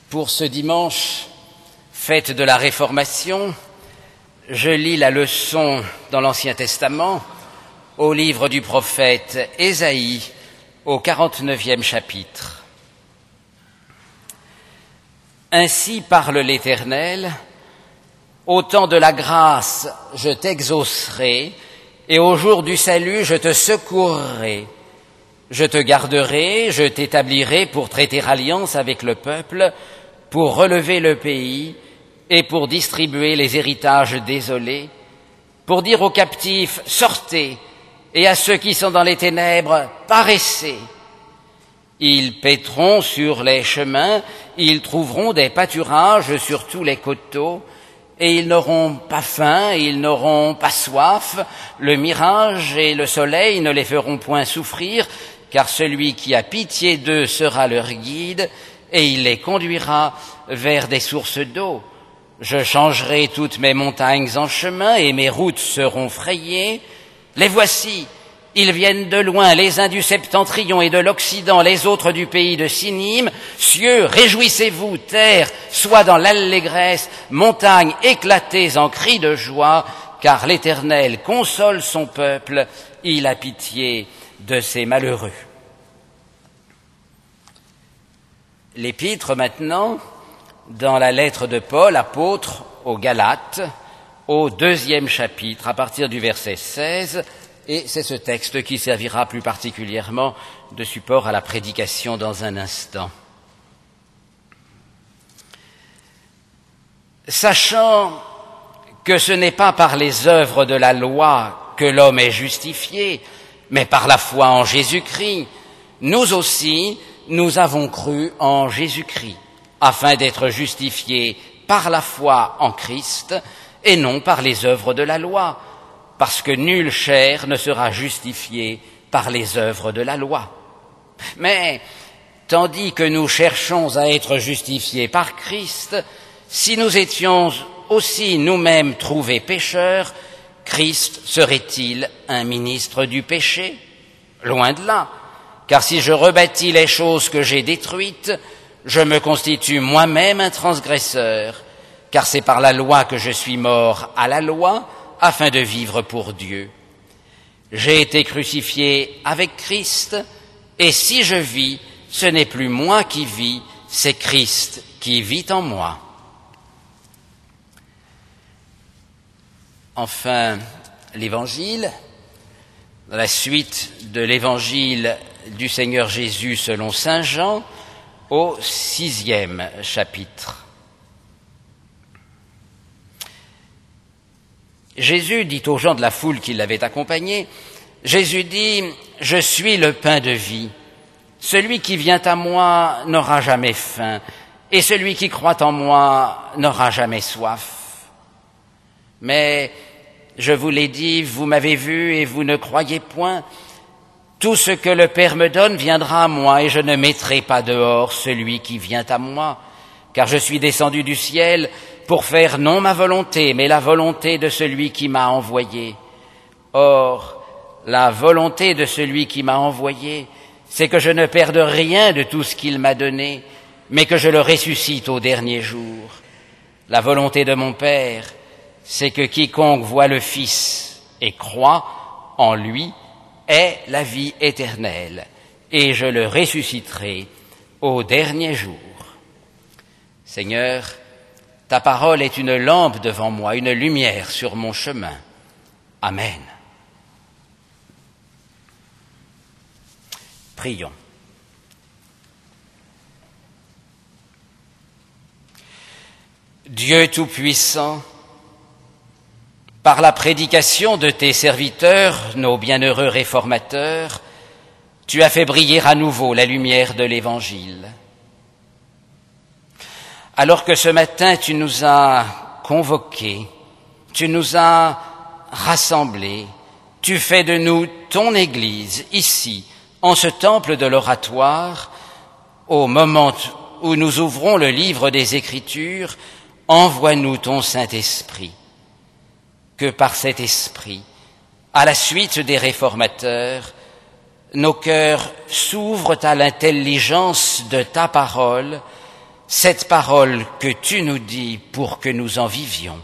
Pour ce dimanche, fête de la Réformation, je lis la leçon dans l'Ancien Testament au livre du prophète Ésaïe, au 49e chapitre. Ainsi parle l'Éternel, au temps de la grâce je t'exaucerai, et au jour du salut je te secourrai. Je te garderai, je t'établirai pour traiter alliance avec le peuple, pour relever le pays et pour distribuer les héritages désolés, pour dire aux captifs « Sortez !» et à ceux qui sont dans les ténèbres « Paraissez !» Ils paîtront sur les chemins, ils trouveront des pâturages sur tous les coteaux, et ils n'auront pas faim, ils n'auront pas soif, le mirage et le soleil ne les feront point souffrir, car celui qui a pitié d'eux sera leur guide, et il les conduira vers des sources d'eau. Je changerai toutes mes montagnes en chemin, et mes routes seront frayées. Les voici, ils viennent de loin, les uns du septentrion et de l'Occident, les autres du pays de Sinim. Cieux, réjouissez-vous, terre, sois dans l'allégresse, montagnes, éclatez en cris de joie, car l'Éternel console son peuple, il a pitié de ces malheureux. L'épître maintenant, dans la lettre de Paul, apôtre aux Galates, au 2e chapitre, à partir du verset 16, et c'est ce texte qui servira plus particulièrement de support à la prédication dans un instant. Sachant que ce n'est pas par les œuvres de la loi que l'homme est justifié, mais par la foi en Jésus-Christ, nous aussi, nous avons cru en Jésus-Christ, afin d'être justifiés par la foi en Christ et non par les œuvres de la loi, parce que nulle chair ne sera justifiée par les œuvres de la loi. Mais, tandis que nous cherchons à être justifiés par Christ, si nous étions aussi nous-mêmes trouvés pécheurs, Christ serait-il un ministre du péché? Loin de là, car si je rebâtis les choses que j'ai détruites, je me constitue moi-même un transgresseur, car c'est par la loi que je suis mort à la loi, afin de vivre pour Dieu. J'ai été crucifié avec Christ, et si je vis, ce n'est plus moi qui vis, c'est Christ qui vit en moi. Enfin, l'Évangile, dans la suite de l'Évangile du Seigneur Jésus selon saint Jean, au 6e chapitre. Jésus dit aux gens de la foule qui l'avaient accompagné, Jésus dit « Je suis le pain de vie. Celui qui vient à moi n'aura jamais faim, et celui qui croit en moi n'aura jamais soif. Mais je vous l'ai dit, vous m'avez vu et vous ne croyez point. Tout ce que le Père me donne viendra à moi, et je ne mettrai pas dehors celui qui vient à moi, car je suis descendu du ciel pour faire non ma volonté, mais la volonté de celui qui m'a envoyé. Or, la volonté de celui qui m'a envoyé, c'est que je ne perde rien de tout ce qu'il m'a donné, mais que je le ressuscite au dernier jour. La volonté de mon Père, c'est que quiconque voit le Fils et croit en lui ait la vie éternelle, et je le ressusciterai au dernier jour. Seigneur, ta parole est une lampe devant moi, une lumière sur mon chemin. Amen. Prions. Dieu Tout-Puissant, par la prédication de tes serviteurs, nos bienheureux réformateurs, tu as fait briller à nouveau la lumière de l'Évangile. Alors que ce matin tu nous as convoqués, tu nous as rassemblés, tu fais de nous ton Église, ici, en ce temple de l'oratoire, au moment où nous ouvrons le livre des Écritures, envoie-nous ton Saint-Esprit. Que par cet esprit, à la suite des réformateurs, nos cœurs s'ouvrent à l'intelligence de ta parole cette parole que tu nous dis pour que nous en vivions.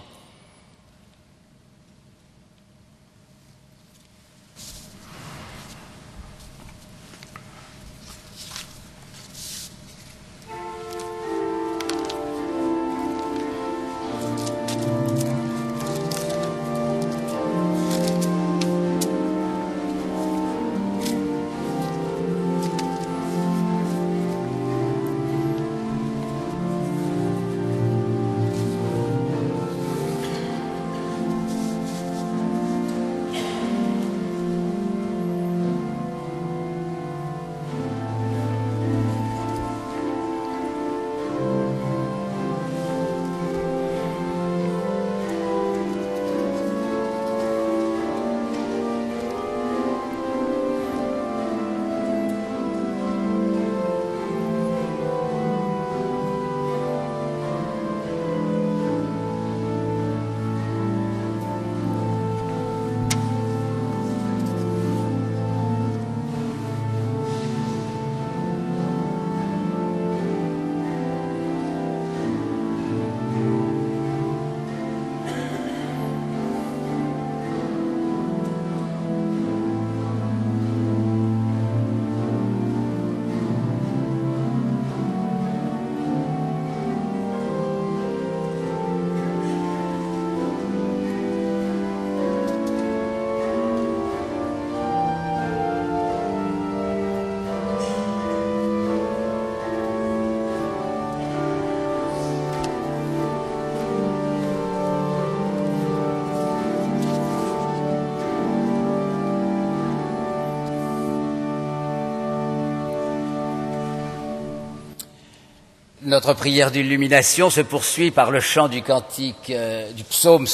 Notre prière d'illumination se poursuit par le chant du cantique du psaume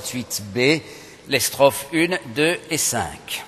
68b, les strophes 1, 2 et 5.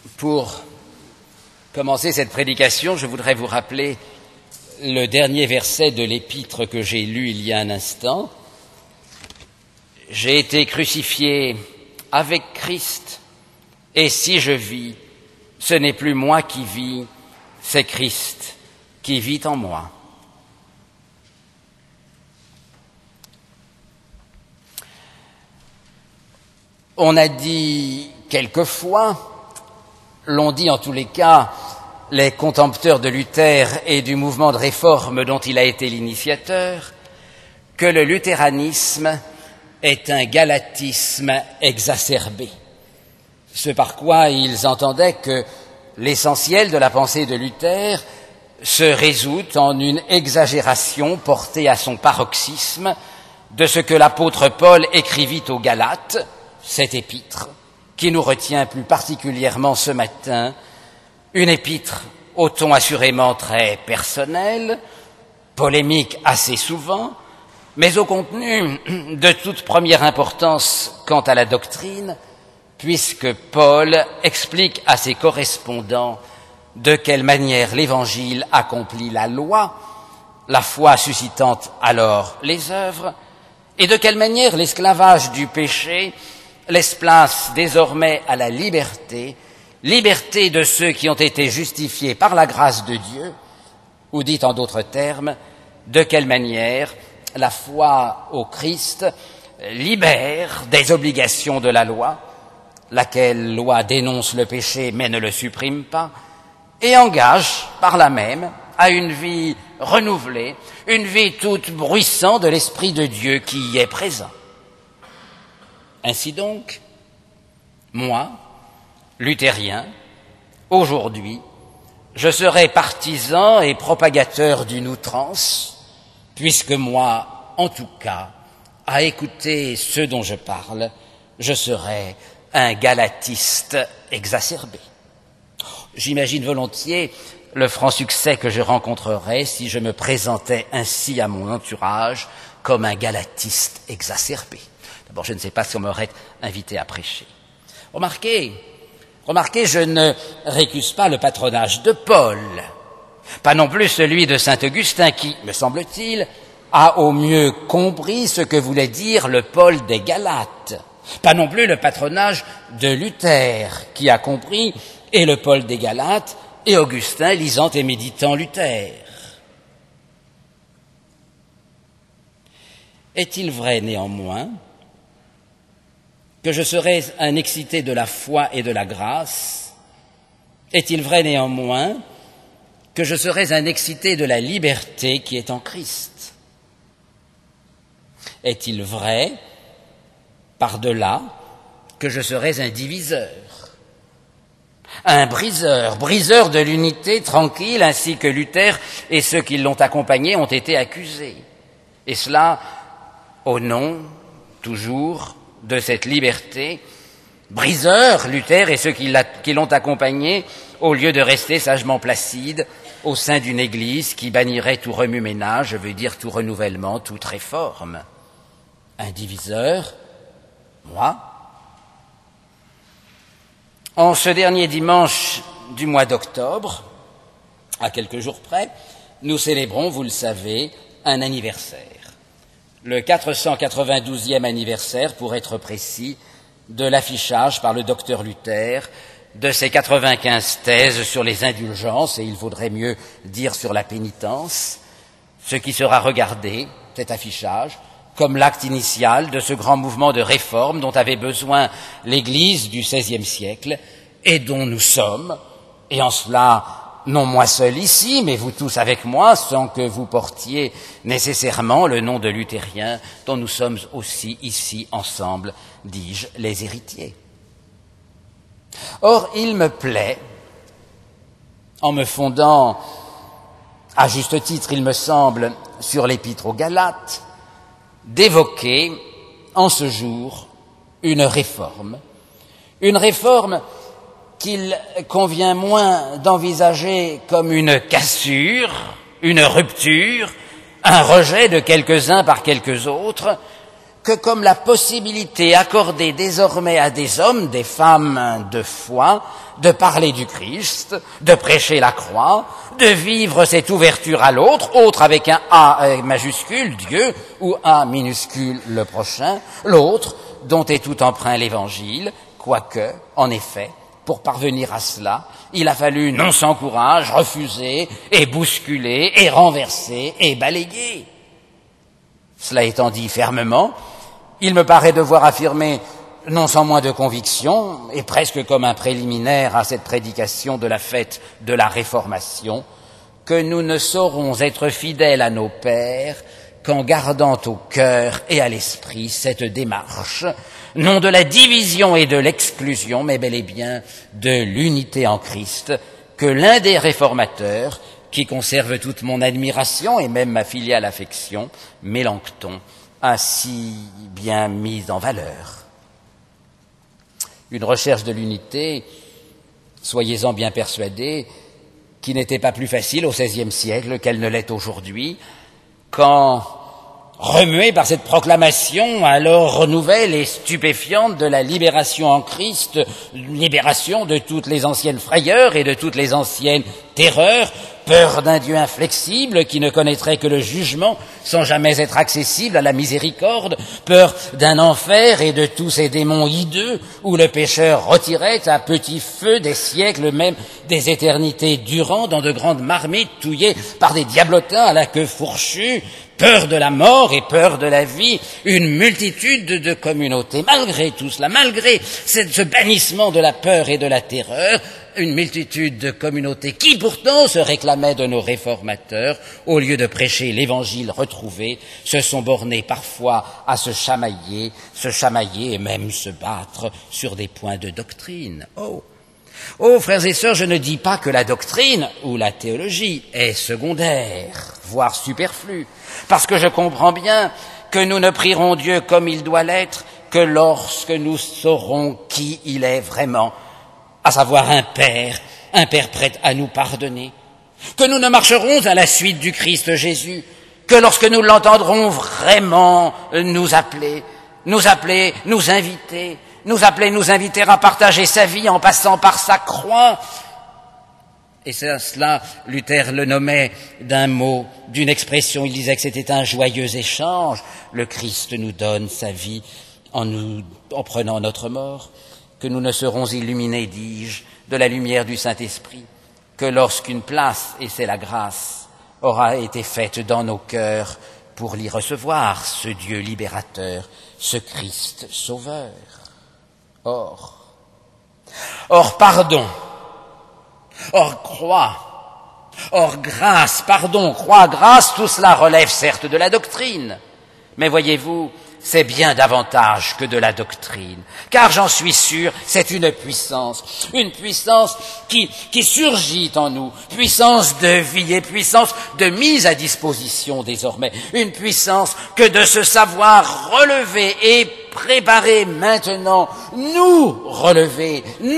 Pour commencer cette prédication, je voudrais vous rappeler le dernier verset de l'épître que j'ai lu il y a un instant. J'ai été crucifié avec Christ, et si je vis, ce n'est plus moi qui vis, c'est Christ qui vit en moi. On a dit quelquefois, l'ont dit en tous les cas les contempteurs de Luther et du mouvement de réforme dont il a été l'initiateur, que le luthéranisme est un galatisme exacerbé. Ce par quoi ils entendaient que l'essentiel de la pensée de Luther se résout en une exagération portée à son paroxysme de ce que l'apôtre Paul écrivit aux Galates, cette épître, qui nous retient plus particulièrement ce matin, une épître au ton assurément très personnel, polémique assez souvent, mais au contenu de toute première importance quant à la doctrine, puisque Paul explique à ses correspondants de quelle manière l'Évangile accomplit la loi, la foi suscitant alors les œuvres, et de quelle manière l'esclavage du péché laisse place désormais à la liberté, liberté de ceux qui ont été justifiés par la grâce de Dieu, ou dit en d'autres termes, de quelle manière la foi au Christ libère des obligations de la loi, laquelle loi dénonce le péché mais ne le supprime pas, et engage par là même à une vie renouvelée, une vie toute bruissant de l'Esprit de Dieu qui y est présent. Ainsi donc, moi, luthérien, aujourd'hui, je serai partisan et propagateur d'une outrance, puisque moi, en tout cas, à écouter ceux dont je parle, je serai un galatiste exacerbé. J'imagine volontiers le franc succès que je rencontrerais si je me présentais ainsi à mon entourage comme un galatiste exacerbé. D'abord, je ne sais pas si on m'aurait invité à prêcher. Remarquez, je ne récuse pas le patronage de Paul, pas non plus celui de saint Augustin qui, me semble-t-il, a au mieux compris ce que voulait dire le Paul des Galates, pas non plus le patronage de Luther qui a compris, et le Paul des Galates, et Augustin lisant et méditant Luther. Est-il vrai néanmoins que je serais un excité de la foi et de la grâce? Est-il vrai néanmoins que je serais un excité de la liberté qui est en Christ? Est-il vrai, par-delà, que je serais un diviseur, un briseur de l'unité tranquille, ainsi que Luther et ceux qui l'ont accompagné ont été accusés? Et cela au nom, toujours, de cette liberté, briseur, Luther et ceux qui l'ont accompagné, au lieu de rester sagement placides au sein d'une église qui bannirait tout remue-ménage, je veux dire tout renouvellement, toute réforme. Un diviseur, moi. En ce dernier dimanche du mois d'octobre, à quelques jours près, nous célébrons, vous le savez, un anniversaire. Le 492e anniversaire, pour être précis, de l'affichage par le docteur Luther de ses 95 thèses sur les indulgences, et il vaudrait mieux dire sur la pénitence, ce qui sera regardé, cet affichage, comme l'acte initial de ce grand mouvement de réforme dont avait besoin l'Église du XVIe siècle et dont nous sommes, et en cela, non moi seul ici, mais vous tous avec moi, sans que vous portiez nécessairement le nom de luthérien, dont nous sommes aussi ici ensemble, dis-je, les héritiers. Or, il me plaît, en me fondant, à juste titre, il me semble, sur l'épître aux Galates, d'évoquer en ce jour une réforme qu'il convient moins d'envisager comme une cassure, une rupture, un rejet de quelques-uns par quelques autres, que comme la possibilité accordée désormais à des hommes, des femmes de foi, de parler du Christ, de prêcher la croix, de vivre cette ouverture à l'autre, autre avec un A majuscule, Dieu, ou A minuscule, le prochain, l'autre dont est tout empreint l'Évangile, quoique, en effet, pour parvenir à cela, il a fallu, non sans courage, refuser et bousculer et renverser et balayer. Cela étant dit fermement, il me paraît devoir affirmer, non sans moins de conviction, et presque comme un préliminaire à cette prédication de la fête de la Réformation, que nous ne saurons être fidèles à nos pères qu'en gardant au cœur et à l'esprit cette démarche, non de la division et de l'exclusion, mais bel et bien de l'unité en Christ, que l'un des réformateurs, qui conserve toute mon admiration et même ma filiale affection, Mélenchon, a si bien mis en valeur. Une recherche de l'unité, soyez-en bien persuadés, qui n'était pas plus facile au XVIe siècle qu'elle ne l'est aujourd'hui, quand, remué par cette proclamation alors nouvelle et stupéfiante de la libération en Christ, libération de toutes les anciennes frayeurs et de toutes les anciennes terreurs, peur d'un Dieu inflexible qui ne connaîtrait que le jugement sans jamais être accessible à la miséricorde, peur d'un enfer et de tous ces démons hideux où le pécheur retirait à petit feu des siècles, même des éternités durant, dans de grandes marmites touillées par des diablotins à la queue fourchue, peur de la mort et peur de la vie, une multitude de communautés. Malgré tout cela, malgré ce bannissement de la peur et de la terreur, une multitude de communautés qui pourtant se réclamaient de nos réformateurs, au lieu de prêcher l'évangile retrouvé, se sont bornés parfois à se chamailler et même se battre sur des points de doctrine. Oh, frères et sœurs, je ne dis pas que la doctrine ou la théologie est secondaire, voire superflue, parce que je comprends bien que nous ne prierons Dieu comme il doit l'être que lorsque nous saurons qui il est vraiment, à savoir un Père prêt à nous pardonner, que nous ne marcherons à la suite du Christ Jésus que lorsque nous l'entendrons vraiment nous appeler, nous inviter à partager sa vie en passant par sa croix. Et cela, Luther le nommait d'un mot, d'une expression, il disait que c'était un joyeux échange. Le Christ nous donne sa vie en prenant notre mort, que nous ne serons illuminés, dis-je, de la lumière du Saint-Esprit, que lorsqu'une place, et c'est la grâce, aura été faite dans nos cœurs pour l'y recevoir, ce Dieu libérateur, ce Christ sauveur. Or pardon, or croix, or grâce, pardon, croix, grâce, tout cela relève certes de la doctrine, mais voyez-vous, c'est bien davantage que de la doctrine, car j'en suis sûr, c'est une puissance qui surgit en nous, puissance de vie et puissance de mise à disposition désormais, une puissance que de se savoir relever et préparer maintenant, relever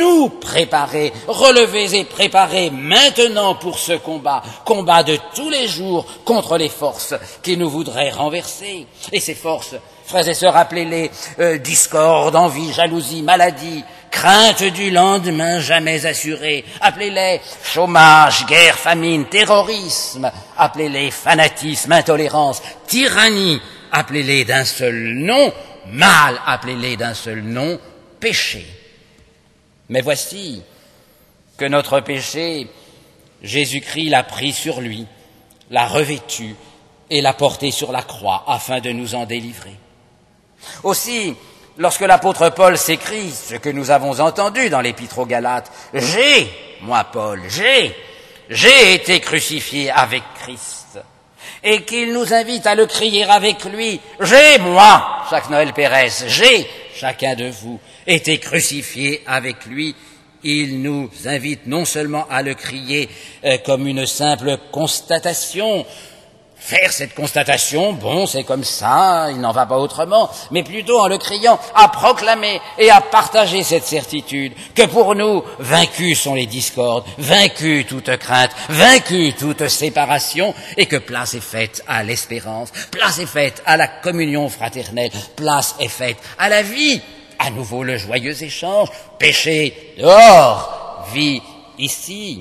et préparer maintenant pour ce combat de tous les jours contre les forces qui nous voudraient renverser. Et ces forces, frères et sœurs, appelez-les discorde, envie, jalousie, maladie, crainte du lendemain jamais assurée, appelez-les chômage, guerre, famine, terrorisme, appelez-les fanatisme, intolérance, tyrannie, appelez-les d'un seul nom, mal, appelez-les d'un seul nom, péché. Mais voici que notre péché, Jésus-Christ l'a pris sur lui, l'a revêtu et l'a porté sur la croix afin de nous en délivrer. Aussi, lorsque l'apôtre Paul s'écrit, ce que nous avons entendu dans l'épître aux Galates, moi Paul, j'ai été crucifié avec Christ, et qu'il nous invite à le crier avec lui, moi, Jacques Noël Pérez, chacun de vous, été crucifié avec lui. Il nous invite non seulement à le crier comme une simple constatation, faire cette constatation, bon, c'est comme ça, il n'en va pas autrement, mais plutôt en le criant, à proclamer et à partager cette certitude que pour nous, vaincus sont les discordes, vaincus toute crainte, vaincus toute séparation, et que place est faite à l'espérance, place est faite à la communion fraternelle, place est faite à la vie. À nouveau le joyeux échange, péché dehors, vie ici.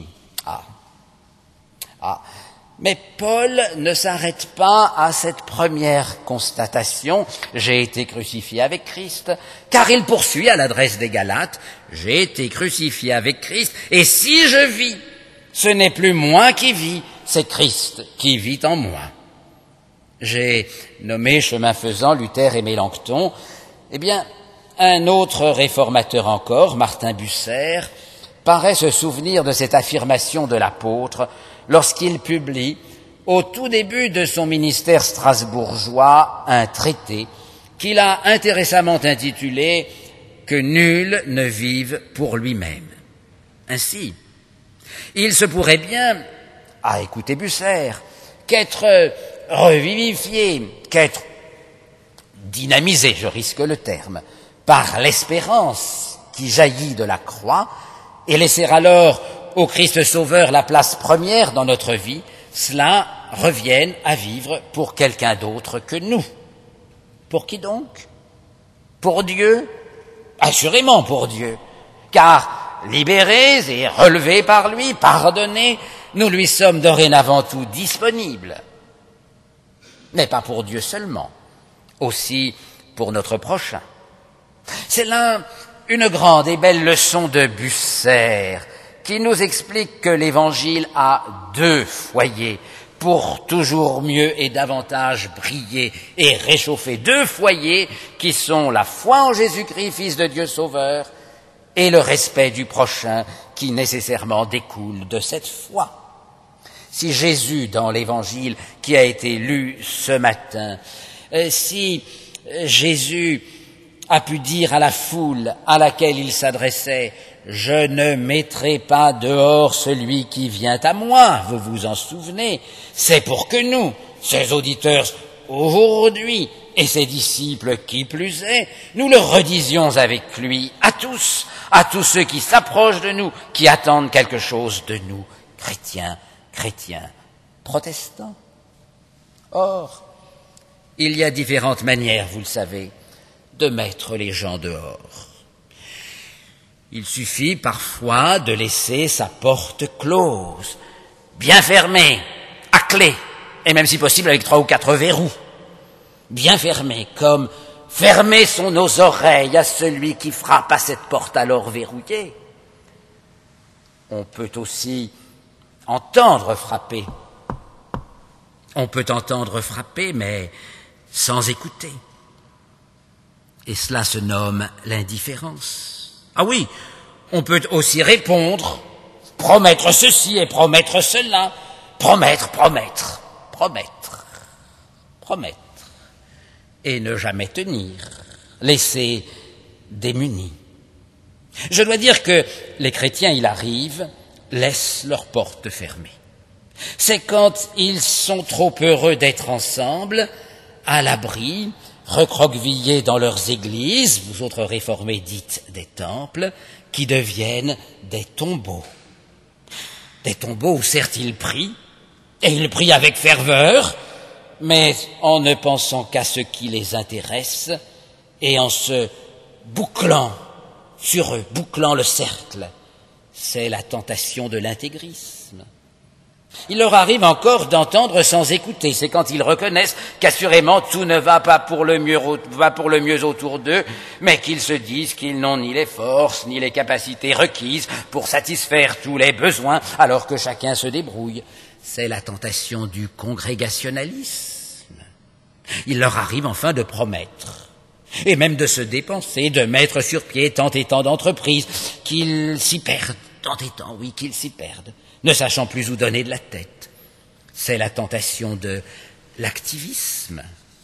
Mais Paul ne s'arrête pas à cette première constatation, j'ai été crucifié avec Christ, car il poursuit à l'adresse des Galates, j'ai été crucifié avec Christ, et si je vis, ce n'est plus moi qui vis, c'est Christ qui vit en moi. J'ai nommé chemin faisant Luther et Mélenchon. Eh bien, un autre réformateur encore, Martin Bucer, paraît se souvenir de cette affirmation de l'apôtre lorsqu'il publie, au tout début de son ministère strasbourgeois, un traité qu'il a intéressamment intitulé « Que nul ne vive pour lui-même ». Ainsi, il se pourrait bien, à écouter Bucer, qu'être revivifié, qu'être dynamisé, je risque le terme, par l'espérance qui jaillit de la croix, et laisser alors au Christ Sauveur la place première dans notre vie, cela revienne à vivre pour quelqu'un d'autre que nous. Pour qui donc? Pour Dieu? Assurément pour Dieu, car libérés et relevés par lui, pardonnés, nous lui sommes dorénavant tout disponibles. Mais pas pour Dieu seulement, aussi pour notre prochain. C'est là une grande et belle leçon de Bucer, qui nous explique que l'Évangile a deux foyers pour toujours mieux et davantage briller et réchauffer. Deux foyers qui sont la foi en Jésus-Christ, Fils de Dieu Sauveur, et le respect du prochain qui nécessairement découle de cette foi. Si Jésus, dans l'Évangile qui a été lu ce matin, si Jésus a pu dire à la foule à laquelle il s'adressait « Je ne mettrai pas dehors celui qui vient à moi », vous vous en souvenez, c'est pour que nous, ses auditeurs aujourd'hui et ses disciples qui plus est, nous le redisions avec lui à tous ceux qui s'approchent de nous, qui attendent quelque chose de nous, chrétiens, protestants. Or, il y a différentes manières, vous le savez, de mettre les gens dehors. Il suffit parfois de laisser sa porte close, bien fermée, à clé, et même si possible avec 3 ou 4 verrous. Bien fermée, comme fermer sont nos oreilles à celui qui frappe à cette porte alors verrouillée. On peut aussi entendre frapper. On peut entendre frapper, mais sans écouter. Et cela se nomme l'indifférence. Ah oui, on peut aussi répondre, promettre ceci et promettre cela, promettre, et ne jamais tenir, laisser démunis. Je dois dire que les chrétiens, il arrive, laissent leurs portes fermées. C'est quand ils sont trop heureux d'être ensemble, à l'abri, recroquevillés dans leurs églises, vous autres réformés dites des temples, qui deviennent des tombeaux. Des tombeaux où certes ils prient, et ils prient avec ferveur, mais en ne pensant qu'à ce qui les intéresse, et en se bouclant sur eux, bouclant le cercle. C'est la tentation de l'intégrisme. Il leur arrive encore d'entendre sans écouter. C'est quand ils reconnaissent qu'assurément tout ne va pas pour le mieux autour d'eux, mais qu'ils se disent qu'ils n'ont ni les forces ni les capacités requises pour satisfaire tous les besoins, alors que chacun se débrouille. C'est la tentation du congrégationalisme. Il leur arrive enfin de promettre, et même de se dépenser, de mettre sur pied tant et tant d'entreprises, qu'ils s'y perdent, tant et tant, oui, qu'ils s'y perdent, ne sachant plus où donner de la tête. C'est la tentation de l'activisme.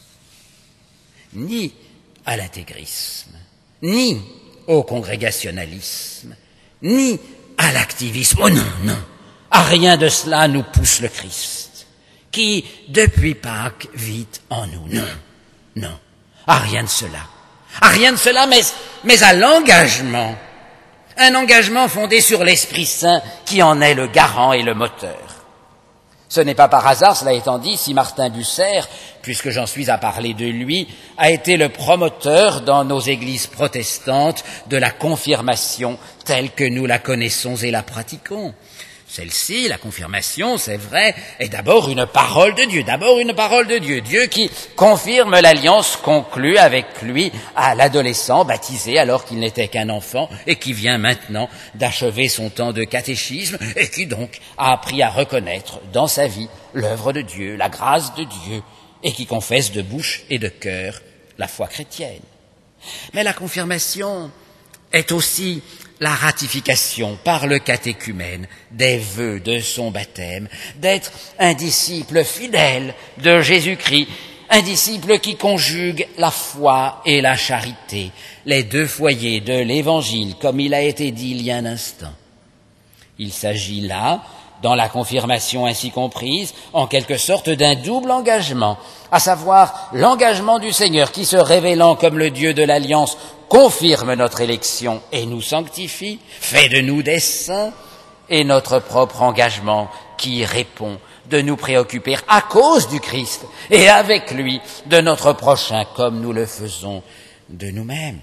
Ni à l'intégrisme, ni au congrégationalisme, ni à l'activisme. Oh non, non, à rien de cela nous pousse le Christ, qui, depuis Pâques, vit en nous. Non, non, à rien de cela. À rien de cela, mais à l'engagement. Un engagement fondé sur l'Esprit Saint qui en est le garant et le moteur. Ce n'est pas par hasard, cela étant dit, si Martin Bucer, puisque j'en suis à parler de lui, a été le promoteur dans nos églises protestantes de la confirmation telle que nous la connaissons et la pratiquons. Celle-ci, la confirmation, c'est vrai, est d'abord une parole de Dieu, Dieu qui confirme l'alliance conclue avec lui à l'adolescent baptisé alors qu'il n'était qu'un enfant et qui vient maintenant d'achever son temps de catéchisme et qui donc a appris à reconnaître dans sa vie l'œuvre de Dieu, la grâce de Dieu et qui confesse de bouche et de cœur la foi chrétienne. Mais la confirmation est aussi la ratification par le catéchumène des vœux de son baptême, d'être un disciple fidèle de Jésus-Christ, un disciple qui conjugue la foi et la charité, les deux foyers de l'Évangile, comme il a été dit il y a un instant. Il s'agit là, dans la confirmation ainsi comprise, en quelque sorte d'un double engagement, à savoir l'engagement du Seigneur qui, se révélant comme le Dieu de l'Alliance, confirme notre élection et nous sanctifie, fait de nous des saints, et notre propre engagement qui répond de nous préoccuper à cause du Christ et avec lui de notre prochain comme nous le faisons de nous-mêmes.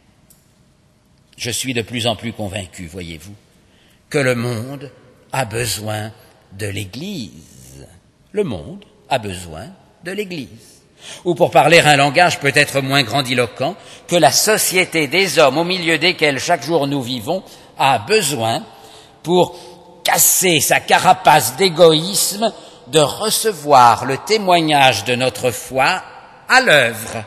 Je suis de plus en plus convaincu, voyez-vous, que le monde a besoin de l'Église. Le monde a besoin de l'Église. Ou pour parler un langage peut-être moins grandiloquent, que la société des hommes au milieu desquels chaque jour nous vivons a besoin, pour casser sa carapace d'égoïsme, de recevoir le témoignage de notre foi à l'œuvre.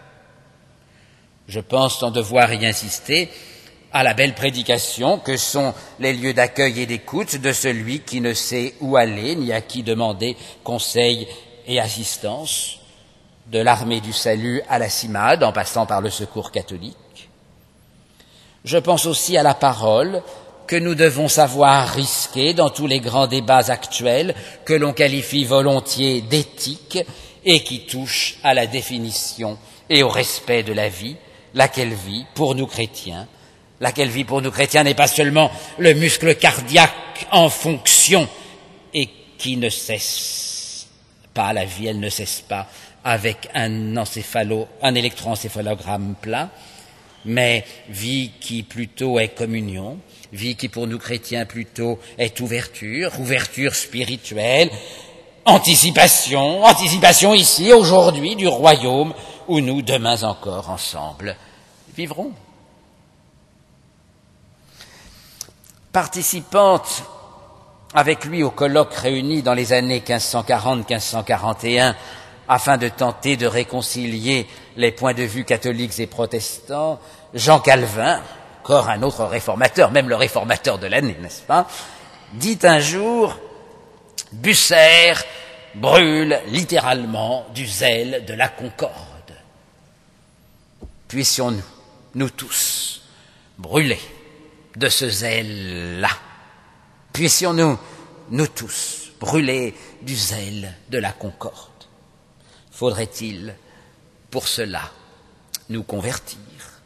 Je pense sans devoir y insister à la belle prédication que sont les lieux d'accueil et d'écoute de celui qui ne sait où aller ni à qui demander conseil et assistance, de l'armée du salut à la CIMAD, en passant par le secours catholique. Je pense aussi à la parole que nous devons savoir risquer dans tous les grands débats actuels que l'on qualifie volontiers d'éthique et qui touchent à la définition et au respect de la vie, laquelle vie pour nous chrétiens n'est pas seulement le muscle cardiaque en fonction et qui ne cesse pas, la vie elle ne cesse pas avec un électroencéphalogramme plat, mais vie qui plutôt est communion, vie qui pour nous chrétiens plutôt est ouverture spirituelle, anticipation ici, aujourd'hui, du royaume où nous, demain encore, ensemble, vivrons. Participante avec lui au colloque réuni dans les années 1540-1541 afin de tenter de réconcilier les points de vue catholiques et protestants, Jean Calvin, encore un autre réformateur, même le réformateur de l'année, n'est-ce pas, dit un jour « Bucer brûle littéralement du zèle de la concorde. Puissions-nous, nous tous, brûler de ce zèle-là. Puissions-nous, nous tous, brûler du zèle de la concorde. Faudrait-il, pour cela, nous convertir?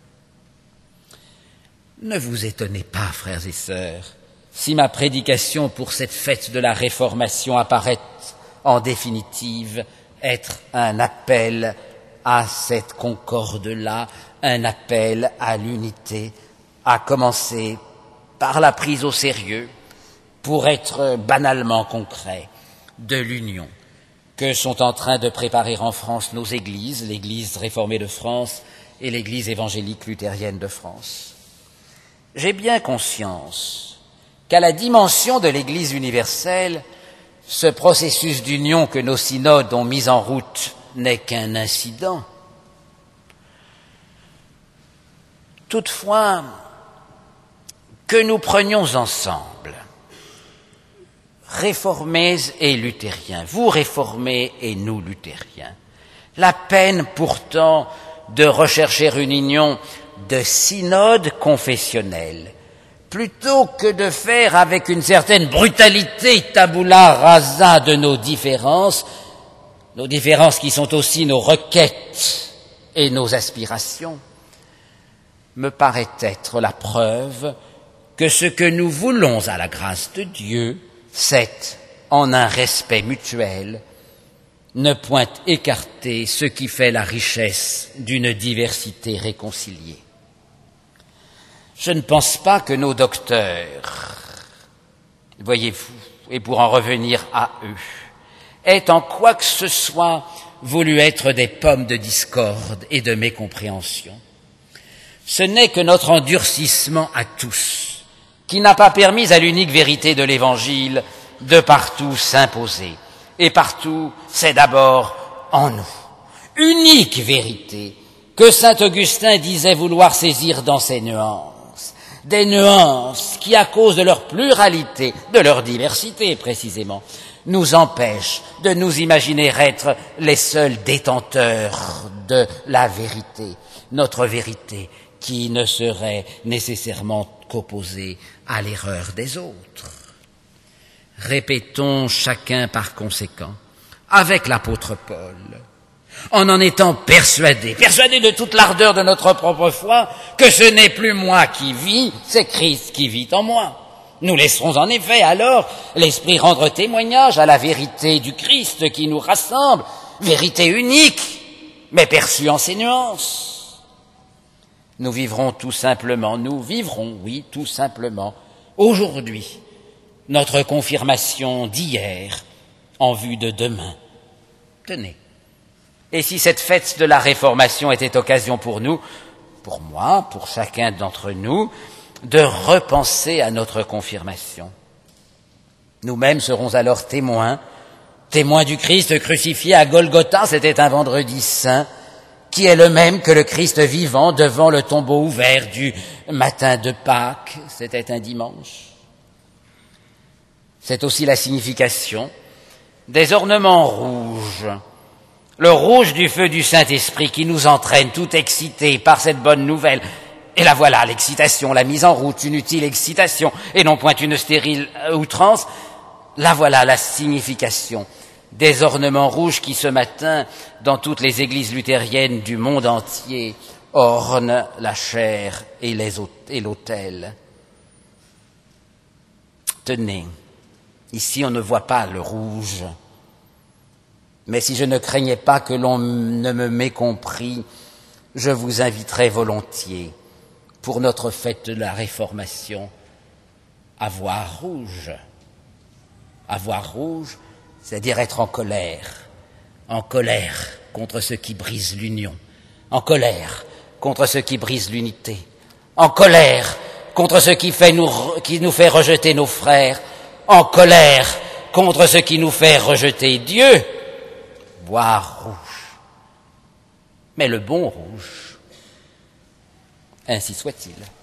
Ne vous étonnez pas, frères et sœurs, si ma prédication pour cette fête de la Réformation apparaît en définitive être un appel à cette concorde-là, un appel à l'unité, à commencer par la prise au sérieux, pour être banalement concret, de l'union que sont en train de préparer en France nos églises, l'Église réformée de France et l'Église évangélique luthérienne de France. J'ai bien conscience qu'à la dimension de l'Église universelle, ce processus d'union que nos synodes ont mis en route n'est qu'un incident. Toutefois, que nous prenions ensemble, réformés et luthériens, vous réformés et nous luthériens, la peine pourtant de rechercher une union de synode confessionnel plutôt que de faire avec une certaine brutalité tabula rasa de nos différences qui sont aussi nos requêtes et nos aspirations, me paraît être la preuve que ce que nous voulons à la grâce de Dieu, c'est, en un respect mutuel, ne point écarter ce qui fait la richesse d'une diversité réconciliée. Je ne pense pas que nos docteurs, voyez-vous, et pour en revenir à eux, aient en quoi que ce soit voulu être des pommes de discorde et de mécompréhension. Ce n'est que notre endurcissement à tous qui n'a pas permis à l'unique vérité de l'Évangile de partout s'imposer. Et partout, c'est d'abord en nous. Unique vérité que saint Augustin disait vouloir saisir dans ses nuances. Des nuances qui, à cause de leur pluralité, de leur diversité précisément, nous empêchent de nous imaginer être les seuls détenteurs de la vérité, notre vérité qui ne serait nécessairement qu'opposée à l'erreur des autres. Répétons chacun par conséquent, avec l'apôtre Paul, en étant persuadés de toute l'ardeur de notre propre foi, que ce n'est plus moi qui vis, c'est Christ qui vit en moi. Nous laisserons en effet alors l'Esprit rendre témoignage à la vérité du Christ qui nous rassemble, vérité unique, mais perçue en ses nuances. Nous vivrons tout simplement, tout simplement, aujourd'hui, notre confirmation d'hier en vue de demain. Tenez. Et si cette fête de la Réformation était occasion pour nous, pour moi, pour chacun d'entre nous, de repenser à notre confirmation. Nous-mêmes serons alors témoins du Christ crucifié à Golgotha, c'était un vendredi saint, qui est le même que le Christ vivant devant le tombeau ouvert du matin de Pâques, c'était un dimanche. C'est aussi la signification des ornements rouges, le rouge du feu du Saint-Esprit qui nous entraîne tout excités par cette bonne nouvelle. Et la voilà, l'excitation, la mise en route, une utile excitation, et non point une stérile outrance. La voilà, la signification des ornements rouges qui, ce matin, dans toutes les églises luthériennes du monde entier, ornent la chaire et l'autel. Tenez, ici on ne voit pas le rouge, mais si je ne craignais pas que l'on ne me mécomprit, je vous inviterais volontiers, pour notre fête de la Réformation, à voir rouge. À voir rouge, c'est-à-dire être en colère contre ce qui brise l'union, en colère contre ce qui brise l'unité, en colère contre ce qui nous fait rejeter nos frères, en colère contre ce qui nous fait rejeter Dieu. Voir rouge, mais le bon rouge. Ainsi soit-il.